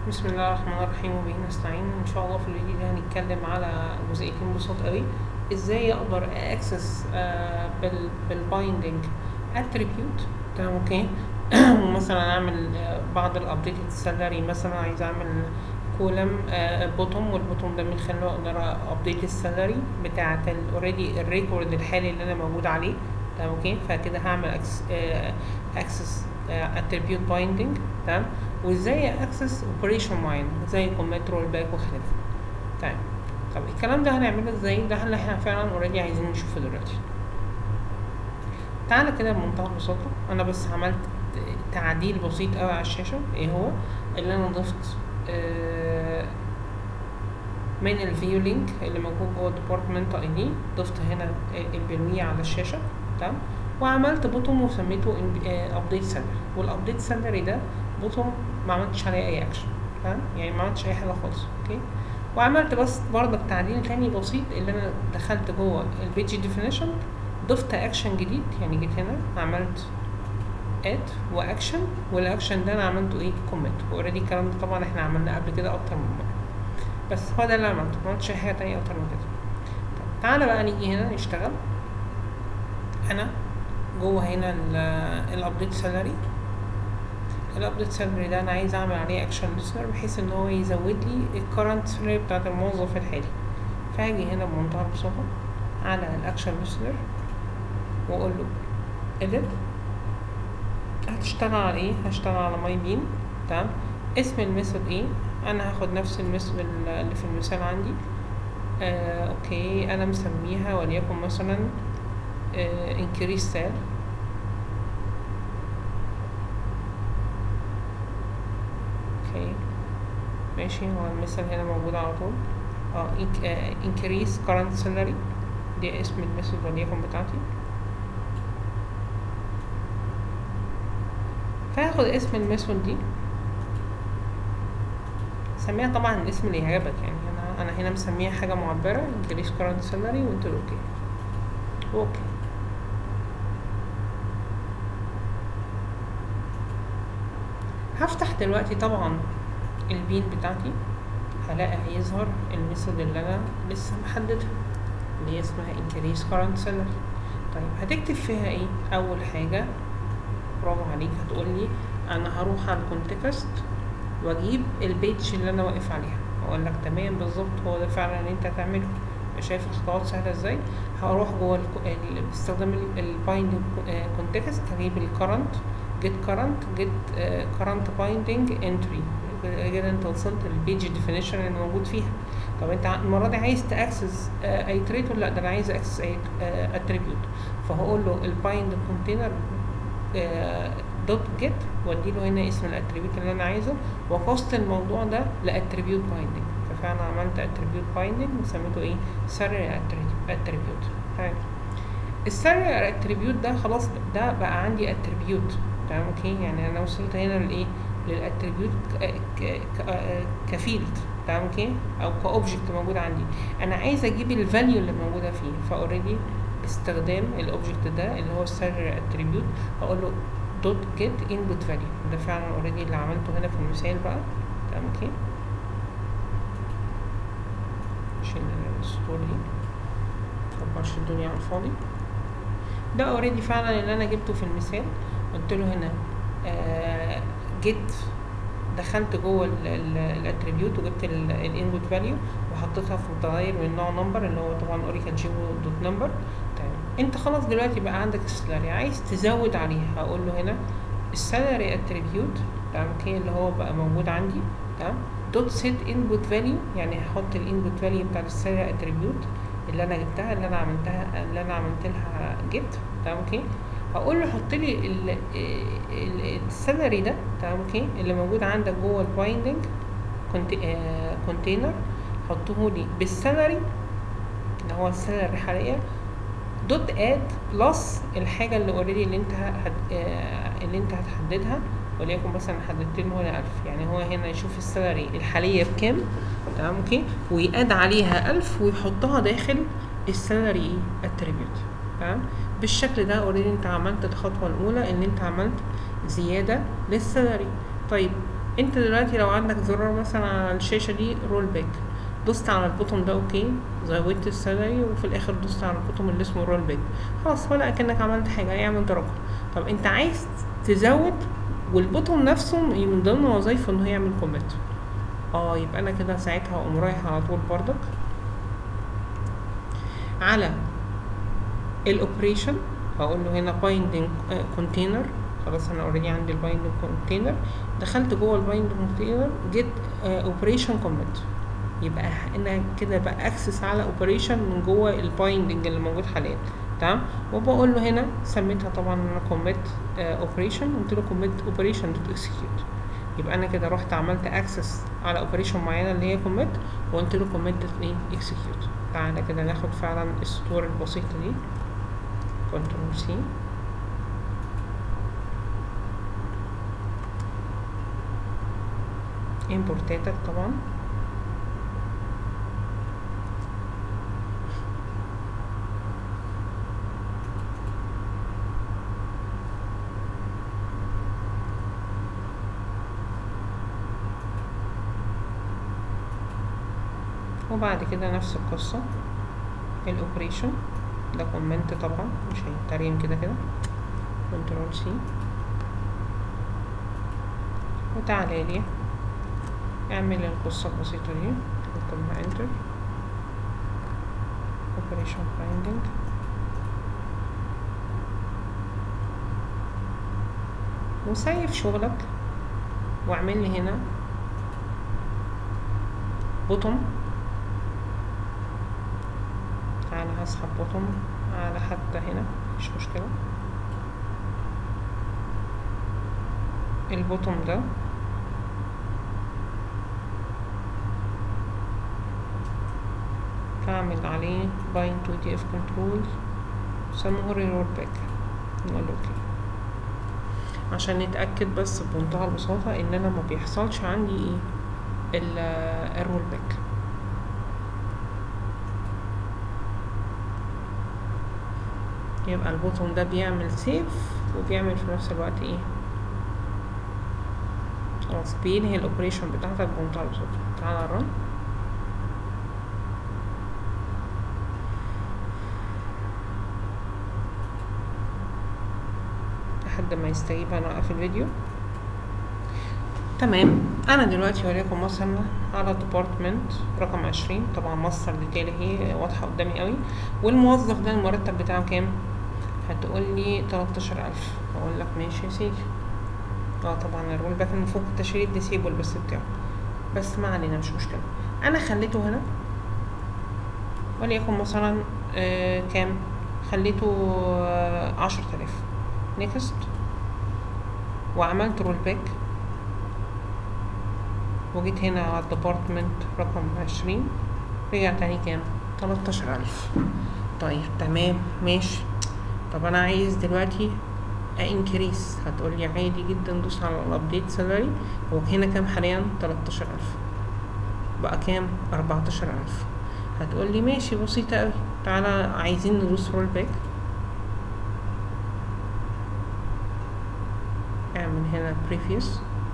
بسم الله الرحمن الرحيم وبه نستعين. ان شاء الله في الفيديو ده هنتكلم على جزئيتين بسيط قوي. ازاي اقدر اكسس بالبايندنج اتريبيوت. تمام اوكي. ومثلا اعمل بعض الابديتد سالري، مثلا عايز اعمل كولم بوتوم، والبوتوم ده من خلاله اقدر ابديت السالري بتاعه اوريدي الريكورد الحالي اللي انا موجود عليه. تمام اوكي. فكده هعمل اكسس اتريبيوت بايندنج. تمام. وازاي اكسس اوبريشن معين زي كومنت رول باك وخلافه. تمام. طب الكلام ده هنعمله ازاي؟ ده اللي احنا فعلا اوريدي عايزين نشوفه دلوقتي. تعالى كده بمنتهى البساطه، انا بس عملت تعديل بسيط قوي على الشاشه. ايه هو؟ اللي انا ضفت من الفيو لينك اللي موجود جوه الديبارتمنت اي دي، ضفت هنا البنويه على الشاشه. تمام. وعملت بوتوم وسميته ابديت سالري، والابديت سالري ده بوتوم ما عملتش عليه اي اكشن. تمام. يعني ما عملتش اي حاجه خالص. اوكي. وعملت بس برضك تعديل تاني بسيط، اللي انا دخلت جوه البيج ديفينيشن، ضفت اكشن جديد. يعني جيت هنا عملت اد واكشن، والاكشن ده انا عملته ايه؟ كومنت. واوريدي الكلام ده طبعا احنا عملناه قبل كده اكتر من مره، بس هو ده اللي انا عملته، ما عملتش اي حاجه تانية اكتر من كده. طب تعالى بقى نيجي هنا نشتغل. انا جوه هنا الابديت سالري. الابديت سالري ده انا عايز اعمل عليه اكشن ليسنر، بحيث ان هو يزود لي الكرنت سالري بتاعت الموظف الحالي. فهاجي هنا بمنتهى البساطه على الاكشن ليسنر واقول له edit. هتشتغل على ايه؟ هشتغل على ماي بين. تمام. اسم الميثود ايه؟ انا هاخد نفس الميثود اللي في المثال عندي. اوكي. انا مسميها وليكن مثلا increase sale. اوكي ماشي. هو المثال هنا موجود على طول. increase current salary، دي اسم الميثود وليكن بتاعتي. فهاخد اسم الميثود دي، سميها طبعا الاسم اللي يعجبك. يعني انا هنا مسميها حاجه معبره increase current salary، وانت اوكي. اوكي. هفتح دلوقتي طبعا البين بتاعتي، هلاقي هيظهر الميثود اللي انا لسه محددها، اللي هي اسمها increase current salary. طيب هتكتب فيها ايه؟ اول حاجه برافو عليك، هتقولي انا هروح على الكونتكست واجيب البيج اللي انا واقف عليها. اقول لك تمام بالظبط، هو ده فعلا اللي انت هتعمله. شايف الخطوات سهله ازاي؟ هروح جوه باستخدام البايندنج كونتكست، هجيب الكرنت جيت كرنت جيت كرنت بايندنج انتري. كده انت وصلت للبيج ديفينيشن اللي موجود فيها. طب انت المره دي عايز تاكسس اي تريت ولا لا؟ ده انا عايز اكسس اي اتريبيوت. فهقول له البايند كونتينر دوت جيت، وادي له هنا اسم الاتريبيوت اللي انا عايزه، وقصت الموضوع ده لاتريبيوت بايندنج. ففعلا عملت اتريبيوت بايندنج وسميته ايه؟ سالري اتريبيوت. تمام. السالري اتريبيوت ده خلاص، ده بقى عندي اتريبيوت. تمام اوكي. يعني انا وصلت هنا لايه؟ للاتريبيوت كفيلد. تمام اوكي. او كاوبجكت موجود عندي. انا عايز اجيب الفاليو اللي موجوده فيه، فاوريدي باستخدام الاوبجكت ده اللي هو السالري اتريبيوت، هقول له دوت جيت انبوت فاليو. ده فعلا اوريدي اللي عملته هنا في المثال بقى. تمام اوكي. شيل السطور دي، مكبرش الدنيا على الفاضي. ده اوريدي فعلا اللي انا جبته في المثال. قلت له هنا جيت، دخلت جوه الاتريبيوت وجبت الانبوت فاليو وحطيتها في متغير من نوع نمبر، اللي هو طبعا اوريكل جيبو دوت نمبر. تمام. انت خلاص دلوقتي بقى عندك السالري، عايز تزود عليها، هقول له هنا السالري اتريبيوت. تمام اوكي. اللي هو بقى موجود عندي. تمام. دوت سيت انبوت فاليو، يعني هحط الانبوت فاليو بتاع السالري اتريبيوت اللي انا جبتها، اللي انا عملت لها جيت. تمام اوكي. هقول له حط لي السالري ده. تمام اوكي. اللي موجود عندك جوه البايندنج كونتينر، حطه لي بالسالري اللي هو السالري الحاليه، دوت اد بلس الحاجه اللي اوريدي اللي انت هتحددها. وليكن مثلا حددت له هنا 1000، يعني هو هنا يشوف السالري الحاليه بكام. تمام اوكي. ويقاد عليها 1000 ويحطها داخل السالري اتريبيوت. تمام. بالشكل ده اوريدي انت عملت الخطوه الاولى، ان انت عملت زياده للسالري. طيب انت دلوقتي لو عندك زرار مثلا على الشاشة دي رول باك، دوست على البوتون ده اوكي، زودت السالري، وفي الاخر دوست على البوتون اللي اسمه رول باك، خلاص ولا اكنك عملت حاجة، هيعمل تراكم. طب انت عايز تزود، والبوتون نفسه من ضمن وظايفه انه يعمل كوميت، يبقى انا كده ساعتها اقوم رايح على طول بردك على الاوبريشن، هقول له هنا بايندينج كونتينر، خلاص انا اوريدي عندي البايندينج كونتينر، دخلت جوه البايندينج كونتينر جيت اوبريشن كوميت، يبقى انا كده بقى اكسس على اوبريشن من جوه البايندينج اللي موجود حاليا. تمام. وبقول له هنا سميتها طبعا انا كوميت اوبريشن، قلت له كوميت اوبريشن دوت اكسكيوت، يبقى انا كده رحت عملت اكسس على اوبريشن معينه اللي هي كوميت، وقلت له كوميت دوت ايه اكسكيوت. تعالى كده ناخد فعلا السطور البسيطه دي، كنترول سي، امبورتاتك طبعا، وبعد كده نفس القصة الاوبريشن ده كومنت طبعا مش هيترجم كده كده، كنترول سي، وتعالى لي اعمل القصة البسيطة دي، اكتبها انتر، اوبريشن فايندينج، وسيف شغلك، واعمل لي هنا بوتون، تعالى هسحب بوتون على حتى هنا مش مشكلة، البوتون ده هعمل عليه بايند تو دي اف كنترول، سموه رول باك، نقول اوكي، عشان نتأكد بس بمنتهى البساطة ان انا ما بيحصلش عندي ايه الرول باك. يبقى البوتون ده بيعمل سيف وبيعمل في نفس الوقت ايه، خلاص بينهي الاوبريشن بتاعتك بمنتهى البساطة. تعالى رن، لحد ما يستجيب هنوقف الفيديو. تمام. انا دلوقتي وليكن مثلا على ديبارتمنت رقم 20، طبعا ماستر ديتيل اهي واضحه قدامي قوي، والموظف ده المرتب بتاعه كام؟ هتقول لي 13000. اقول لك ماشي يا سيدي. طبعا الرول باك المفروض تشيل الديسيبل بس بتاعه، بس ما علينا مش مشكله. انا خليته هنا وليكن مثلا كام؟ خليته 10000. نيكست، وعملت رول باك، وجيت هنا على الديبارتمنت رقم 20، رجع تاني كام؟ 13000. طيب تمام ماشي. طب انا عايز دلوقتي انكريس، هتقولي عادي جدا، دوس على الابديت سالري. هو هنا كام حاليا؟ 13000، بقى كام؟ 14000. هتقولي ماشي بسيطة اوي، تعالى عايزين ندوس رول باك، اعمل هنا previous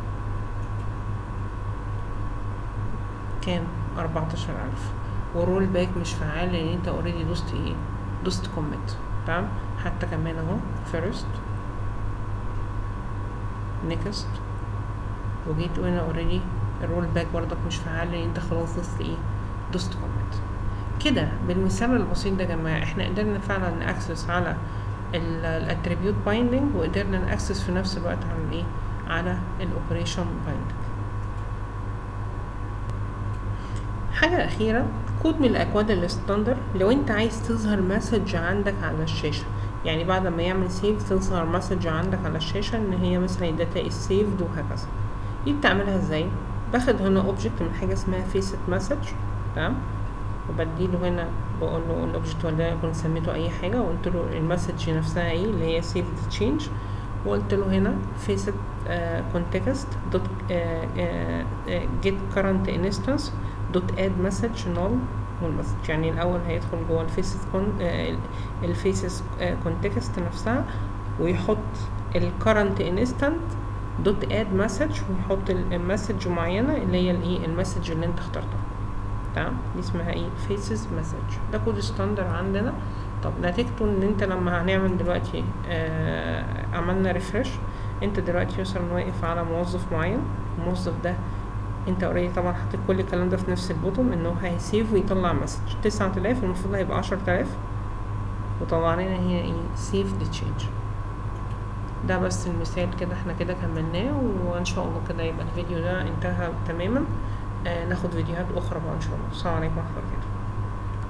كام؟ 14000، والرول باك مش فعال لان انت اوريدي دوست ايه؟ دوست كوميت. تمام. حتى كمان اهو فيرست، نيكست، وجيت هنا اوريدي الرول باك برضك مش فعال لان انت خلاص دوست ايه؟ دوست كوميت. كده بالمثال البسيط ده يا جماعه احنا قدرنا فعلا ناكسس على الاتريبيوت بايندينج، وقدرنا ناكسس في نفس الوقت على الايه؟ على الاوبريشن بايندينج. حاجة أخيرة، كود من الأكواد الستاندر، لو أنت عايز تظهر مسج عندك على الشاشة، يعني بعد ما يعمل سيف تظهر مسج عندك على الشاشة إن هي مثلا الداتا is saved وهكذا. دي بتعملها ازاي؟ باخد هنا اوبجكت من حاجة اسمها فيست مسج، تمام، وبديله هنا بقول له الاوبجكت ولا يكون سميته أي حاجة، وقلت له المسج نفسها ايه اللي هي saved change، وقلت له هنا فيست context dot get current instance dot add message null والمسج، يعني الاول هيدخل جوه الفيسز context نفسها ويحط الcurrent instant دوت اد مسج ويحط المسج معينة اللي هي الايه المسج اللي انت اخترتها. تمام، دي اسمها ايه فيسز مسج. ده كود ستاندر عندنا. طب نتيجته ان انت لما هنعمل دلوقتي عملنا ريفرش، انت دلوقتي مثلا واقف على موظف معين، الموظف ده انت اوريدي طبعا حاطط كل الكلام ده في نفس البوتون، انه هيسيف ويطلع مسج 9000 المفروض هيبقى 10000، وطلع لنا هي ايه سيف ذا تشينج. ده بس المثال كده، احنا كده كملناه، وان شاء الله كده يبقى الفيديو ده انتهى تماما. ناخد فيديوهات اخرى بقى ان شاء الله. السلام عليكم ورحمه الله وبركاته.